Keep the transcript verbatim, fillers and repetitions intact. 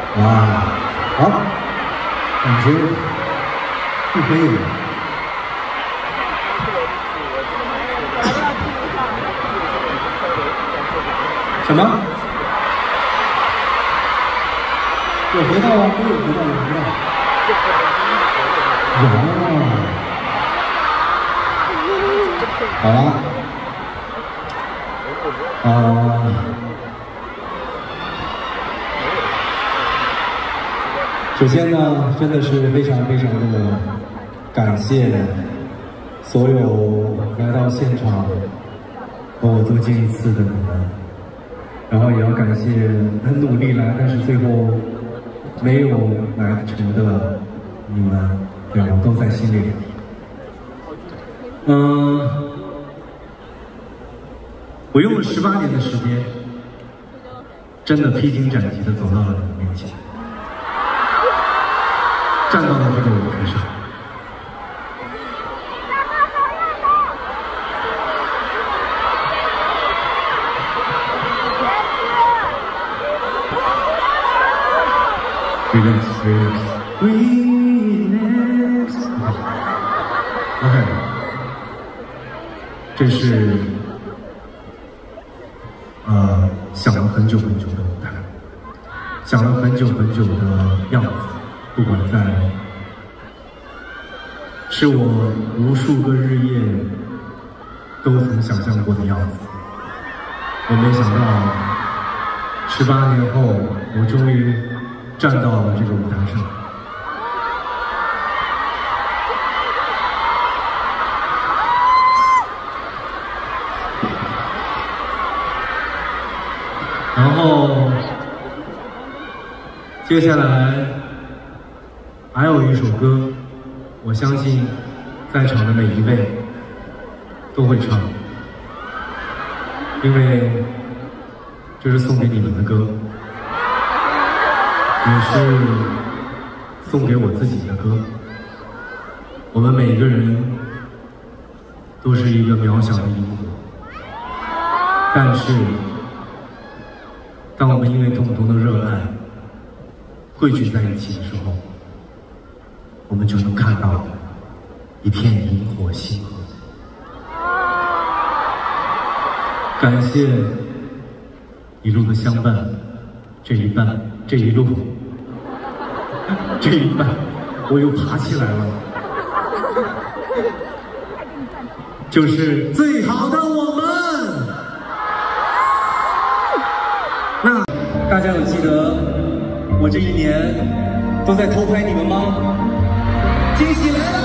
哇，好，感觉不可以。什么？有回到啊？都有回到，有回到。有。好了。呃。首先呢，真的是非常非常的感谢所有来到现场和我做这一次的你们，然后也要感谢很努力来，但是最后没有来成的你们，对，我都在心里。嗯，我用了十八年的时间，真的披荆斩棘的走到了你们面前。站到了这个舞台上，relax relax relax OK， 这是呃想了很久很久的舞台，想了很久很久的样子。不管在，是我无数个日夜都曾想象过的样子。我没想到，十八年后，我终于站到了这个舞台上。然后，接下来。还有一首歌，我相信在场的每一位都会唱，因为这是送给你们的歌，也是送给我自己的歌。我们每个人都是一个渺小的萤火，但是当我们因为共同的热爱汇聚在一起的时候，我们就能看到一片萤火星河。感谢一路的相伴，这一半，这一路，这一半，我又爬起来了，就是最好的我们。那大家有记得我这一年都在偷拍你们吗？惊喜来了！